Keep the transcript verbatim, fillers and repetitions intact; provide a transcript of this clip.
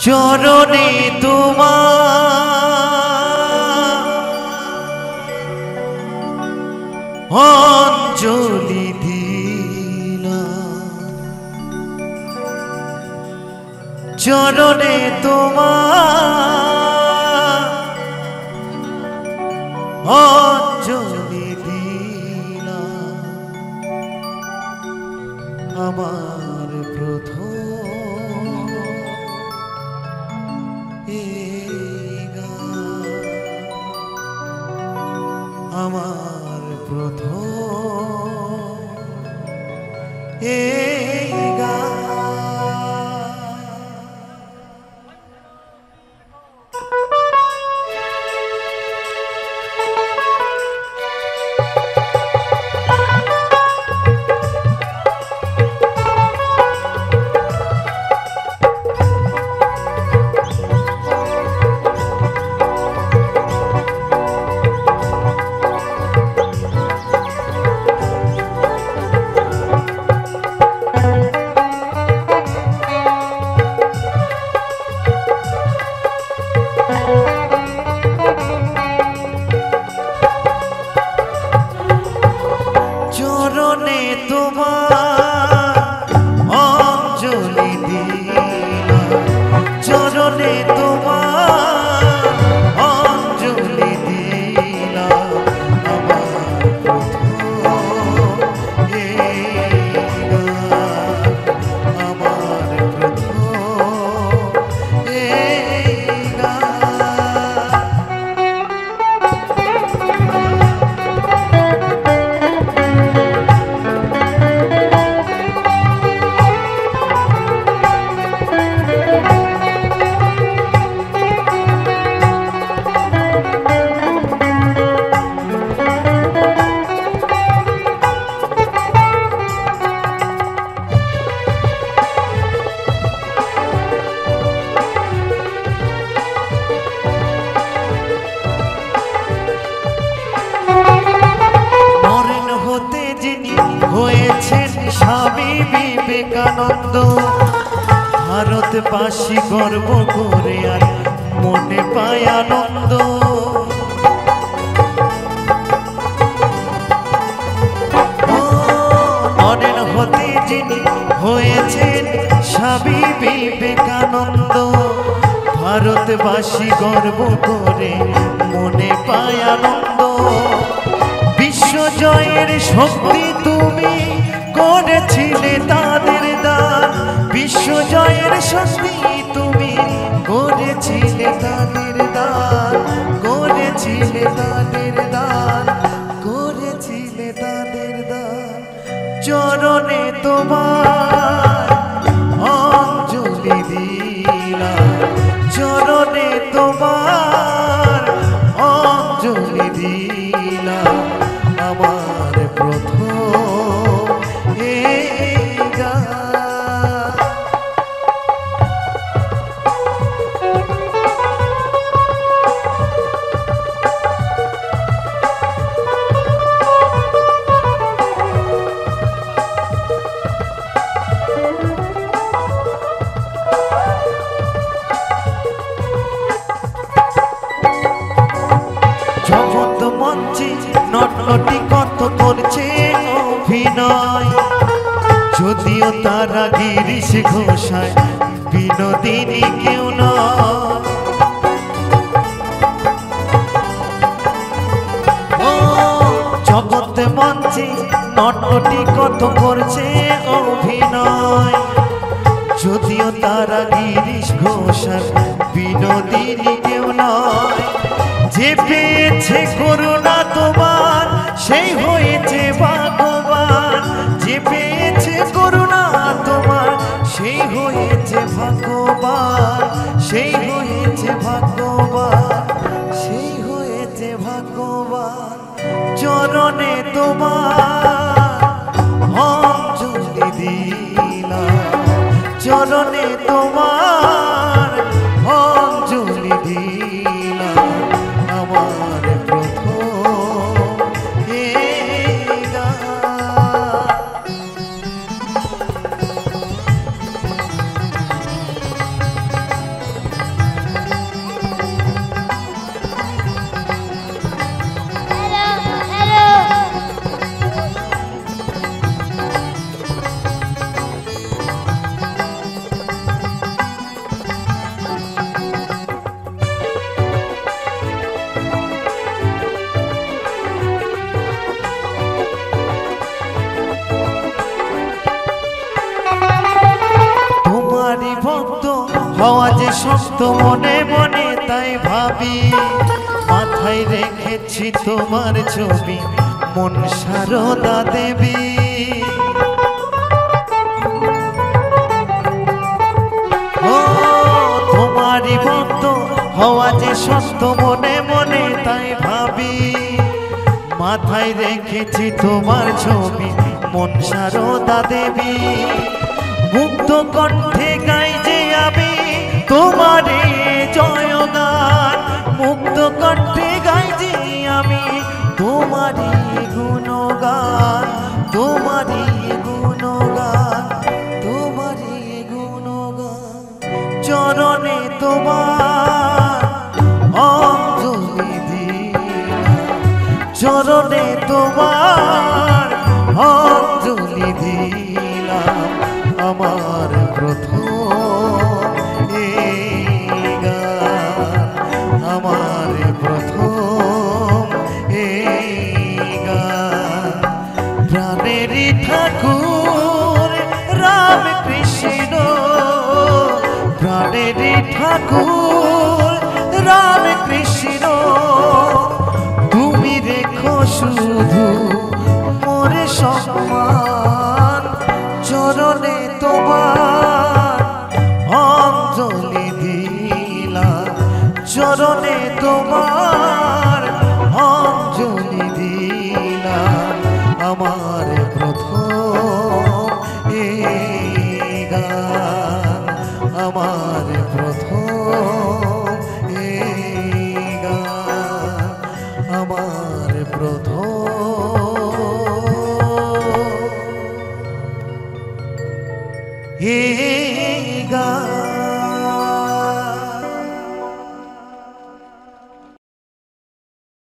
চরণে তোমার অঞ্জলি দিলাম, চরণে তোমার অঞ্জলি দিলাম। আমার প্রথম আমার প্রথম এই গান। চরণে তোমার অঞ্জলি দিলাম, চরণে তোমার অঞ্জলি দিলাম। আমার প্রথম এই গান, আমার প্রথম এই গান। হয়েছেন স্বামী বিবেকানন্দ, ভারতবাসী গর্ব করে আর মনে পায় আনন্দ। মনের হতে যিনি হয়েছেন স্বামী বিবেকানন্দ, ভারতবাসী গর্ব করে মনে পায় আনন্দ। বিশ্বজয়ের শক্তি তুমি করেছিলে তাদের দান, বিশ্বজয়ের শক্তি তুমি করেছিলে তাদের দান, করেছিলে তাদের দান, করেছিলে তাদের দান। চরণে তোমার অঞ্জলি দিলাম, চরণে তোমার অঞ্জলি দিলাম। আমার প্রথম এই গান। জগৎ মঞ্চে নটনটি কত করছে অভিনয়, যদিও তারা গিরিশ ঘোষায় বিনোদিনী কেউ নয়। ও জগৎ মঞ্চে নটনটি কত করছে অভিনয়, যদিও তারা গিরিশ ঘোষায় বিনোদিনী কেউ নয়। যে পেয়েছে করুণা তোমার সেই হয়েছে ভাগ্যবান, যে পেয়েছে করুণা তোমার সেই হয়েছে ভাগ্যবান, সেই হয়েছে ভাগ্যবান, সেই হয়েছে ভাগ্যবান। চরণে তোমার অঞ্জলি দিলাম, চরণে তোমার অঞ্জলি দিলাম। আমার প্রথম এই গান। হওয়া যে শক্ত মনে মনে তাই ভাবি মাথায় রেখেছি তোমার ছবি মন সারদা দেবী ও তোমারই ভক্ত হওয়া যে শক্ত মনে মনে তাই ভাবি মাথায় রেখেছি তোমার ছবি মন সারদা দেবী মুক্ত কণ্ঠে গাই যে আমি তোমারে জয়গান মুক্ত কণ্ঠে গাই যে আমি তোমারে গুণগান তোমারে গুণগান তোমারে গুণগান চরণে তোমার অঞ্জলি দিলাম চরণে তোমার অঞ্জলি দিলাম আমার প্রথম এই গান আমার প্রথম এই গান প্রাণের ঠাকুর রাম কৃষ্ণ প্রাণের ঠাকুর রাম কৃষ্ণ তুমি রেখো শুধু মোরে সম্মান চরণে তোমার অঞ্জলি দিলাম চরণে তোমার অঞ্জলি দিলাম আমার প্রথম এই গান আমার প্রথম এই গান আমার প্রথম এই গান